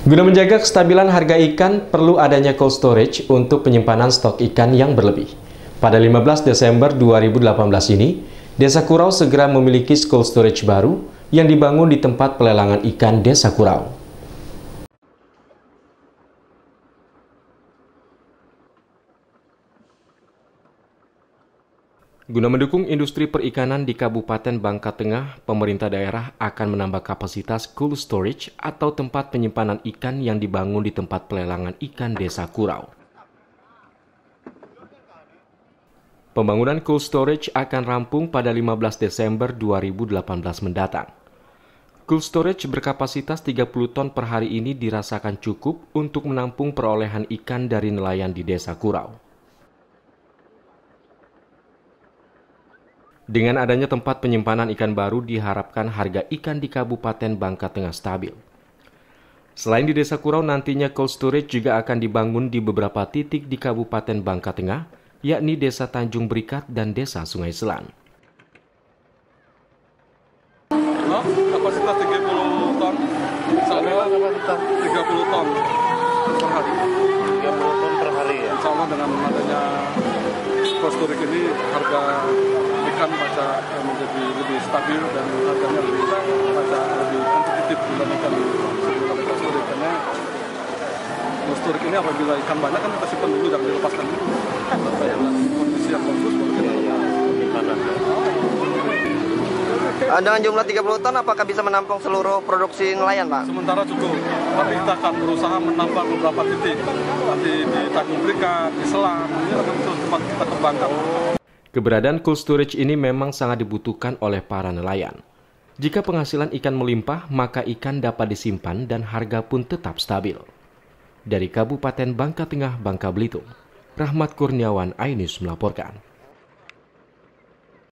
Guna menjaga kestabilan harga ikan, perlu adanya cold storage untuk penyimpanan stok ikan yang berlebih. Pada 15 Desember 2018 ini, Desa Kurau segera memiliki cold storage baru yang dibangun di tempat pelelangan ikan Desa Kurau. Guna mendukung industri perikanan di Kabupaten Bangka Tengah, pemerintah daerah akan menambah kapasitas cold storage atau tempat penyimpanan ikan yang dibangun di tempat pelelangan ikan Desa Kurau. Pembangunan cold storage akan rampung pada 15 Desember 2018 mendatang. Cold storage berkapasitas 30 ton per hari ini dirasakan cukup untuk menampung perolehan ikan dari nelayan di Desa Kurau. Dengan adanya tempat penyimpanan ikan baru, diharapkan harga ikan di Kabupaten Bangka Tengah stabil. Selain di Desa Kurau, nantinya cold storage juga akan dibangun di beberapa titik di Kabupaten Bangka Tengah, yakni Desa Tanjung Berikat dan Desa Sungai Selan. Kapasitas 30 ton, misalnya 30 ton per hari. 30 ton per hari ya? Insya Allah dengan adanya cold storage ini harga ikan baca menjadi lebih stabil dan harganya lebih kompetitif dibandingkan sebelum ada cold storage. Karena cold storage ini apabila ikan banyak kan kita simpan dulu, jangan dilepaskan dulu. Sampai dalam kondisi yang bagus baru kita Gimana? Dengan jumlah 30 ton, apakah bisa menampung seluruh produksi nelayan, Pak? sementara cukup, tapi kita akan berusaha menambah beberapa titik. Nanti di Tanjung Berikat, di Selang, ini akan tempat kita kembangkan. Keberadaan cold storage ini memang sangat dibutuhkan oleh para nelayan. Jika penghasilan ikan melimpah, maka ikan dapat disimpan dan harga pun tetap stabil. Dari Kabupaten Bangka Tengah, Bangka Belitung, Rahmat Kurniawan, iNews melaporkan.